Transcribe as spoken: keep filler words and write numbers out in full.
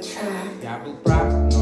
อย่าปลุกปลัก